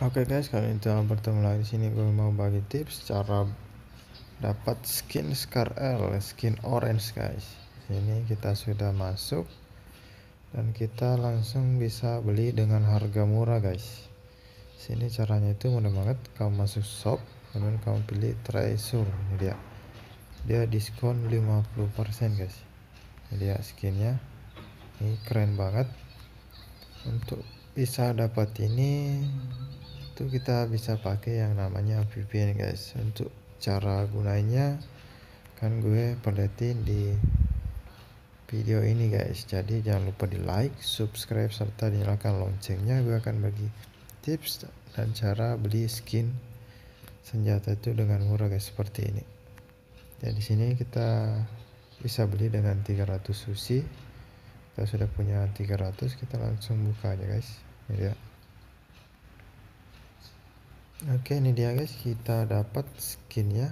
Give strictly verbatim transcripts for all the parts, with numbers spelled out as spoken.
Oke guys, kali ini kita bertemu lagi di sini. Gue mau bagi tips cara dapat skin Scar L, skin orange guys. Ini kita sudah masuk dan kita langsung bisa beli dengan harga murah guys. Sini caranya itu mudah banget. Kamu masuk shop, kemudian kamu pilih treasure. Ini dia, dia diskon lima puluh persen guys. Ini dia skinnya, ini keren banget. Untuk bisa dapat ini itu kita bisa pakai yang namanya V P N guys. Untuk cara gunanya kan gue perlihatin di video ini guys, jadi jangan lupa di like, subscribe, serta dinyalakan loncengnya. Gue akan bagi tips dan cara beli skin senjata itu dengan murah guys, seperti ini. Ya, di sini kita bisa beli dengan tiga ratus sushi. Kita sudah punya tiga ratus, kita langsung buka aja guys. Ini dia. Oke, ini dia guys, kita dapat skinnya.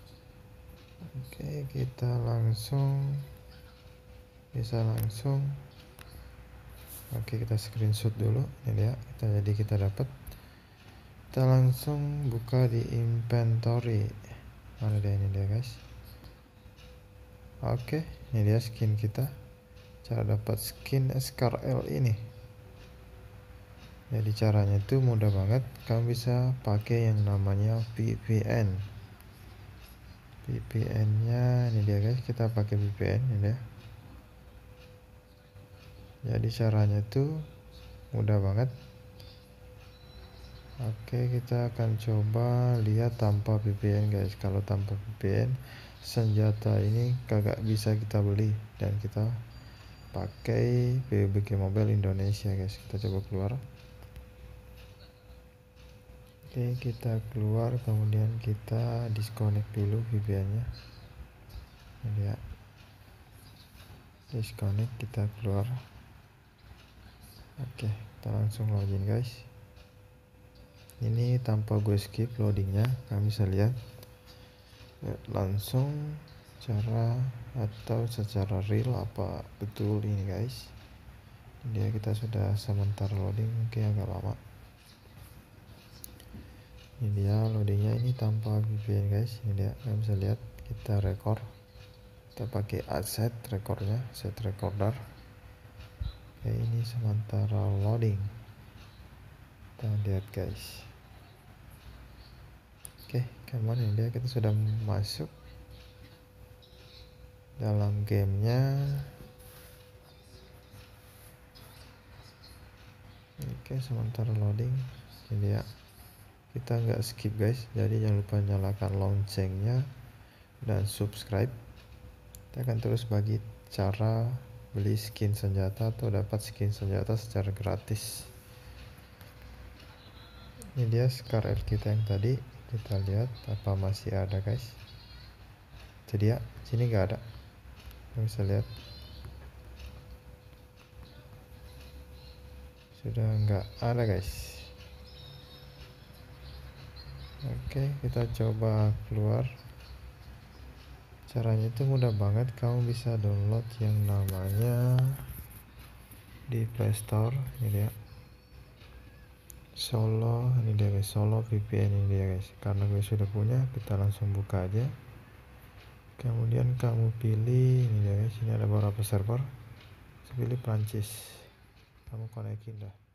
Oke, kita langsung bisa langsung oke kita screenshot dulu. Ini dia, kita jadi kita dapat. Kita langsung buka di inventory. Mana dia, ini dia guys. Oke, ini dia skin kita. Cara dapat skin Scar L ini. Jadi caranya itu mudah banget. Kamu bisa pakai yang namanya V P N. V P N-nya ini dia guys, kita pakai V P N ini dia. Jadi caranya itu mudah banget. Oke, kita akan coba lihat tanpa V P N guys. Kalau tanpa V P N, senjata ini kagak bisa kita beli dan kita pakai P U B G Mobile Indonesia guys. Kita coba keluar. Oke, kita keluar, kemudian kita disconnect dulu V P N-nya. Ini dia. Disconnect, kita keluar. Oke, kita langsung login guys. Ini tanpa gue skip loadingnya, kami bisa lihat langsung cara atau secara real apa betul ini guys. Dia kita sudah sementara loading, mungkin agak lama. Ini dia loadingnya, ini tanpa V P N guys. Ini dia, kalian bisa lihat kita record, kita pakai asset recordnya, set recorder. Oke, ini sementara loading, kita lihat guys. Oke, kemana ini dia, kita sudah masuk dalam gamenya. Oke, sementara loading. Ini dia, kita nggak skip guys, jadi jangan lupa nyalakan loncengnya dan subscribe. Kita akan terus bagi cara beli skin senjata atau dapat skin senjata secara gratis. Ini dia Scar L kita yang tadi, kita lihat apa masih ada guys. Jadi ya, sini nggak ada, kita bisa lihat sudah nggak ada guys. Oke, kita coba keluar. Caranya itu mudah banget. Kamu bisa download yang namanya di Play Store. Ini dia Solo, ini dia guys, Solo V P N ini dia guys. Karena gue sudah punya, kita langsung buka aja. Kemudian kamu pilih ini dia guys, ini ada beberapa server. Pilih Prancis. Kamu konekin dah.